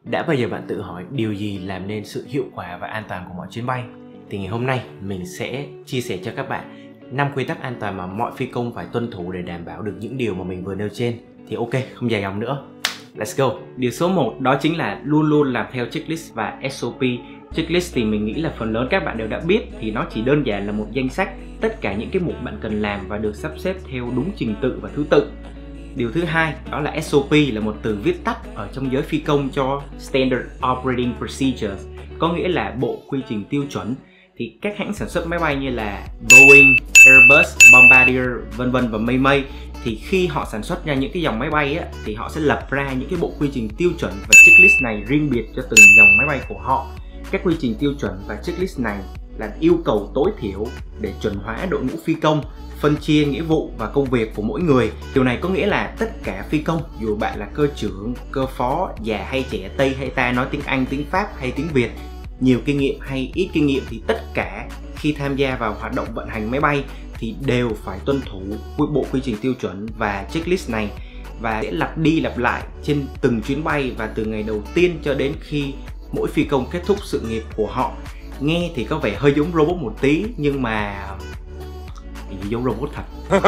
Đã bao giờ bạn tự hỏi điều gì làm nên sự hiệu quả và an toàn của mọi chuyến bay? Thì ngày hôm nay mình sẽ chia sẻ cho các bạn 5 quy tắc an toàn mà mọi phi công phải tuân thủ để đảm bảo được những điều mà mình vừa nêu trên. Thì ok, không dài dòng nữa, let's go. Điều số 1 đó chính là luôn luôn làm theo checklist và SOP. Checklist thì mình nghĩ là phần lớn các bạn đều đã biết, thì nó chỉ đơn giản là một danh sách tất cả những cái mục bạn cần làm và được sắp xếp theo đúng trình tự và thứ tự. Điều thứ hai đó là SOP, là một từ viết tắt ở trong giới phi công cho Standard Operating Procedures, có nghĩa là bộ quy trình tiêu chuẩn. Thì các hãng sản xuất máy bay như là Boeing, Airbus, Bombardier, vân vân và mây mây, thì khi họ sản xuất ra những cái dòng máy bay á, thì họ sẽ lập ra những cái bộ quy trình tiêu chuẩn và checklist này riêng biệt cho từng dòng máy bay của họ. Các quy trình tiêu chuẩn và checklist này là yêu cầu tối thiểu để chuẩn hóa đội ngũ phi công, phân chia nghĩa vụ và công việc của mỗi người. Điều này có nghĩa là tất cả phi công, dù bạn là cơ trưởng, cơ phó, già hay trẻ, Tây hay ta, nói tiếng Anh, tiếng Pháp hay tiếng Việt, nhiều kinh nghiệm hay ít kinh nghiệm, thì tất cả khi tham gia vào hoạt động vận hành máy bay thì đều phải tuân thủ bộ quy trình tiêu chuẩn và checklist này, và sẽ lặp đi lặp lại trên từng chuyến bay và từ ngày đầu tiên cho đến khi mỗi phi công kết thúc sự nghiệp của họ. Nghe thì có vẻ hơi giống robot một tí, nhưng mà giống robot thật.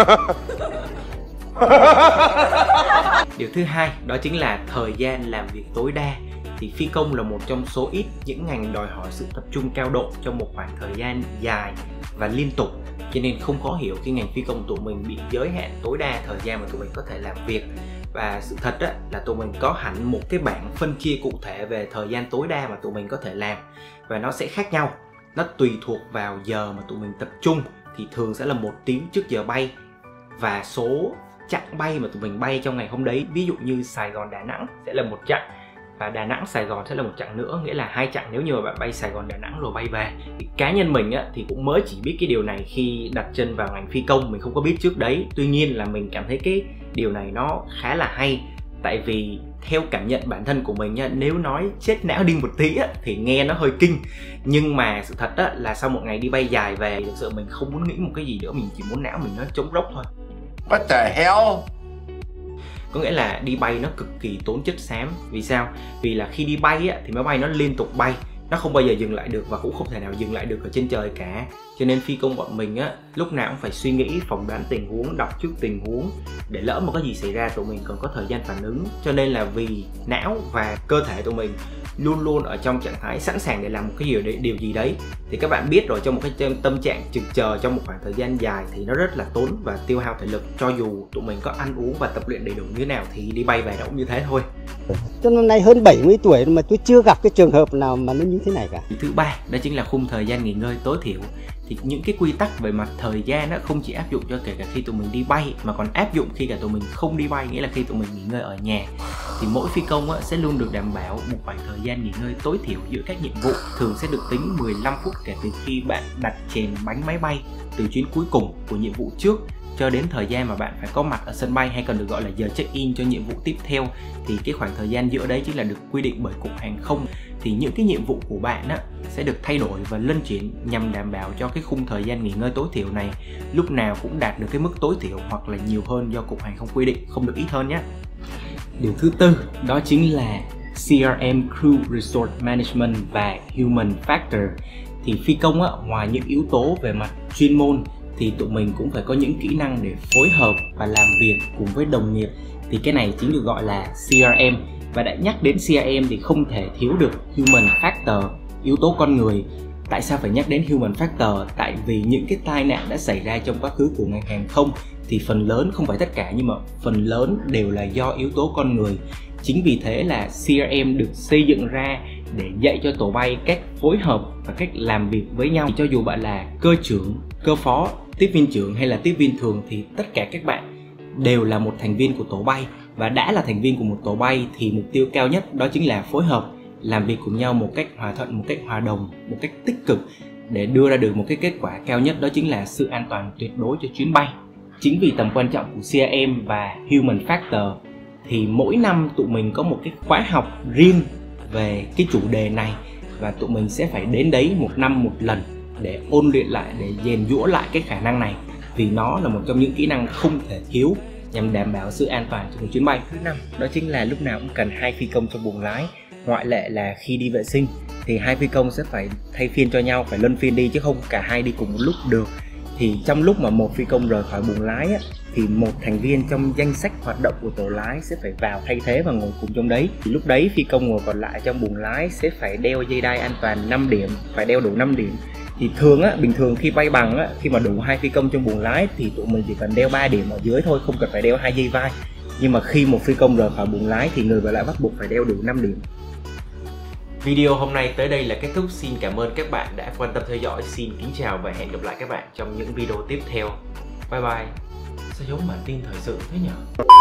Điều thứ hai đó chính là thời gian làm việc tối đa. Thì phi công là một trong số ít những ngành đòi hỏi sự tập trung cao độ trong một khoảng thời gian dài và liên tục, cho nên không khó hiểu khi ngành phi công tụi mình bị giới hạn tối đa thời gian mà tụi mình có thể làm việc. Và sự thật á, là tụi mình có hẳn một cái bảng phân chia cụ thể về thời gian tối đa mà tụi mình có thể làm, và nó sẽ khác nhau. Nó tùy thuộc vào giờ mà tụi mình tập trung, thì thường sẽ là 1 tiếng trước giờ bay, và số chặng bay mà tụi mình bay trong ngày hôm đấy. Ví dụ như Sài Gòn Đà Nẵng sẽ là 1 chặng, và Đà Nẵng Sài Gòn sẽ là 1 chặng nữa, nghĩa là 2 chặng nếu như mà bạn bay Sài Gòn Đà Nẵng rồi bay về. Thì cá nhân mình á, thì cũng mới chỉ biết cái điều này khi đặt chân vào ngành phi công, mình không có biết trước đấy. Tuy nhiên là mình cảm thấy cái điều này nó khá là hay, tại vì theo cảm nhận bản thân của mình nha, nếu nói chết não đi một tí á, thì nghe nó hơi kinh. Nhưng mà sự thật á, là sau một ngày đi bay dài về, thực sự mình không muốn nghĩ một cái gì nữa, mình chỉ muốn não mình nó trống rỗng thôi. What the hell? Có nghĩa là đi bay nó cực kỳ tốn chất xám. Vì sao? Vì là khi đi bay á, thì máy bay nó liên tục bay, nó không bao giờ dừng lại được và cũng không thể nào dừng lại được ở trên trời cả. Cho nên phi công bọn mình á, lúc nào cũng phải suy nghĩ, phỏng đoán tình huống, đọc trước tình huống, để lỡ mà có gì xảy ra tụi mình còn có thời gian phản ứng. Cho nên là vì não và cơ thể tụi mình luôn luôn ở trong trạng thái sẵn sàng để làm một cái điều gì đấy. Thì các bạn biết rồi, trong một cái tâm trạng trực chờ trong một khoảng thời gian dài thì nó rất là tốn và tiêu hao thể lực. Cho dù tụi mình có ăn uống và tập luyện đầy đủ như thế nào thì đi bay về nó cũng như thế thôi. Cho năm nay hơn 70 tuổi mà tôi chưa gặp cái trường hợp nào mà nó như thế này cả. Thứ ba đó chính là khung thời gian nghỉ ngơi tối thiểu. Thì những cái quy tắc về mặt thời gian đó không chỉ áp dụng cho kể cả khi tụi mình đi bay, mà còn áp dụng khi cả tụi mình không đi bay, nghĩa là khi tụi mình nghỉ ngơi ở nhà. Thì mỗi phi công sẽ luôn được đảm bảo một khoảng thời gian nghỉ ngơi tối thiểu giữa các nhiệm vụ, thường sẽ được tính 15 phút kể từ khi bạn đặt chèn bánh máy bay từ chuyến cuối cùng của nhiệm vụ trước cho đến thời gian mà bạn phải có mặt ở sân bay, hay còn được gọi là giờ check-in cho nhiệm vụ tiếp theo. Thì cái khoảng thời gian giữa đấy chính là được quy định bởi Cục Hàng không. Thì những cái nhiệm vụ của bạn sẽ được thay đổi và luân chuyển nhằm đảm bảo cho cái khung thời gian nghỉ ngơi tối thiểu này lúc nào cũng đạt được cái mức tối thiểu hoặc là nhiều hơn do Cục Hàng không quy định, không được ít hơn nhé. Điều thứ tư đó chính là CRM, Crew Resource Management và Human Factor. Thì phi công ngoài những yếu tố về mặt chuyên môn thì tụi mình cũng phải có những kỹ năng để phối hợp và làm việc cùng với đồng nghiệp. Thì cái này chính được gọi là CRM. Và đã nhắc đến CRM thì không thể thiếu được Human Factor, yếu tố con người. Tại sao phải nhắc đến Human Factor? Tại vì những cái tai nạn đã xảy ra trong quá khứ của ngành hàng không thì phần lớn, không phải tất cả nhưng mà phần lớn đều là do yếu tố con người. Chính vì thế là CRM được xây dựng ra để dạy cho tổ bay cách phối hợp và cách làm việc với nhau. Cho dù bạn là cơ trưởng, cơ phó, tiếp viên trưởng hay là tiếp viên thường thì tất cả các bạn đều là một thành viên của tổ bay. Và đã là thành viên của một tổ bay thì mục tiêu cao nhất đó chính là phối hợp, làm việc cùng nhau một cách hòa thuận, một cách hòa đồng, một cách tích cực để đưa ra được một cái kết quả cao nhất, đó chính là sự an toàn tuyệt đối cho chuyến bay. Chính vì tầm quan trọng của CRM và Human Factor thì mỗi năm tụi mình có một cái khóa học riêng về cái chủ đề này, và tụi mình sẽ phải đến đấy 1 năm 1 lần để ôn luyện lại, để rèn giũa lại cái khả năng này, vì nó là một trong những kỹ năng không thể thiếu nhằm đảm bảo sự an toàn cho một chuyến bay. Thứ năm đó chính là lúc nào cũng cần 2 phi công trong buồng lái. ngoại lệ là khi đi vệ sinh thì hai phi công sẽ phải thay phiên cho nhau, phải luân phiên đi chứ không cả hai đi cùng một lúc được. Thì trong lúc mà một phi công rời khỏi buồng lái á, thì một thành viên trong danh sách hoạt động của tổ lái sẽ phải vào thay thế và ngồi cùng trong đấy. Thì lúc đấy phi công ngồi còn lại trong buồng lái sẽ phải đeo dây đai an toàn 5 điểm, phải đeo đủ 5 điểm. Thì thường á, bình thường khi bay bằng á, khi mà đủ hai phi công trong buồng lái thì tụi mình chỉ cần đeo 3 điểm ở dưới thôi, không cần phải đeo 2 dây vai. Nhưng mà khi một phi công rời khỏi buồng lái thì người còn lại bắt buộc phải đeo đủ 5 điểm. Video hôm nay tới đây là kết thúc. Xin cảm ơn các bạn đã quan tâm theo dõi. Xin kính chào và hẹn gặp lại các bạn trong những video tiếp theo. Bye bye. Sao giống bản tin thời sự thế nhỉ?